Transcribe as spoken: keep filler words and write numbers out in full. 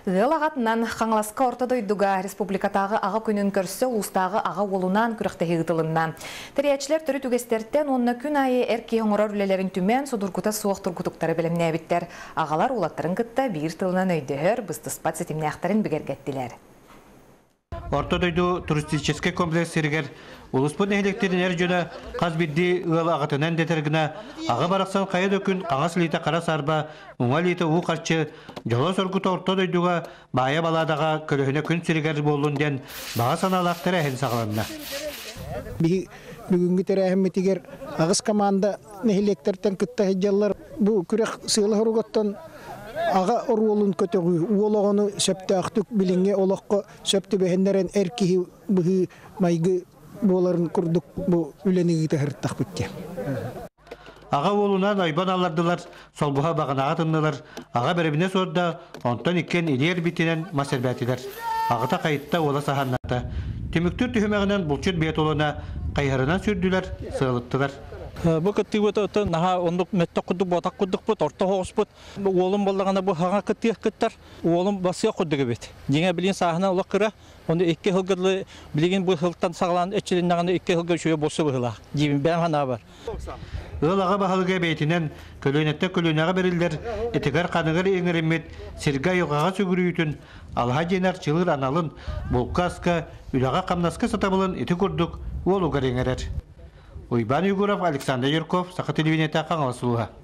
Гыл ағатынан қаңласқа ортадойдуға республикатағы аға күнін көрсі ұлыстағы аға олунан күріқтегі ғытылынна. Тіриячілер түрі түгестерттен онына күн айы әрке оңырар үлелерін түмен судургута суық тургутуктары білімне әбіттер. Ағалар олаттарын күтті бір тылынан өйдігір бұстыспат сетімне ақтарын бігергеттілер. Ортодойду туристический комплекс сиргер улуспун эхлектерин эр жона каз бидди ыл агатынан детергина ага бараксан кая дөкүн каңас лита кара сарба уңа лита уу карчы жоло соргута ортодойдуга бая баладага көлөһүнө күн сиргер болун ден бага саналактар эхин сагаланна. Бүгүнгү терехимитигер агыс команда эхлектерден кытта хеджаллар бу күрек сыйлы хоруготтон ага орулун көтөгү уологону сөптө актык билинге олокко сөптө бехендерен эркихи быхы майгы боларын курдук бу үлениги тахырттак битте. Ага олунан айбан алардылар, солбуха баганага тыннылар, ага беребине сорда онтон иккен илер битинен масербетилер. Агыта кайытта ола саханната. Түмүктүр түһүмөгүнөн булчут бет олуна кайһарынан сүрдүлөр, сыылыттылар. Бу кыттыбыты наха ондук метте кудук ботак кудук бут орто хогуспут уолум боллагана бу хага кыттык кыттар уолум басыя кудук бит жеңе билин сахана улакыра онда эки хылгырлы билген бу хылтан саглан эчилиндаганы эки хылгы шуя босу была жибин бен хана бар ылага бахалга бейтинен көлөнетте көлөнага берилдер этигер каныгыр эңеремет сирга югага сүгүрүйтүн алха женер чылыр аналын булкаска үлага камнаска сатабылын эти курдук уолуга эңерер. Уйбан Югуров, Александр Юрков, Саха телевидения Каңаласуга.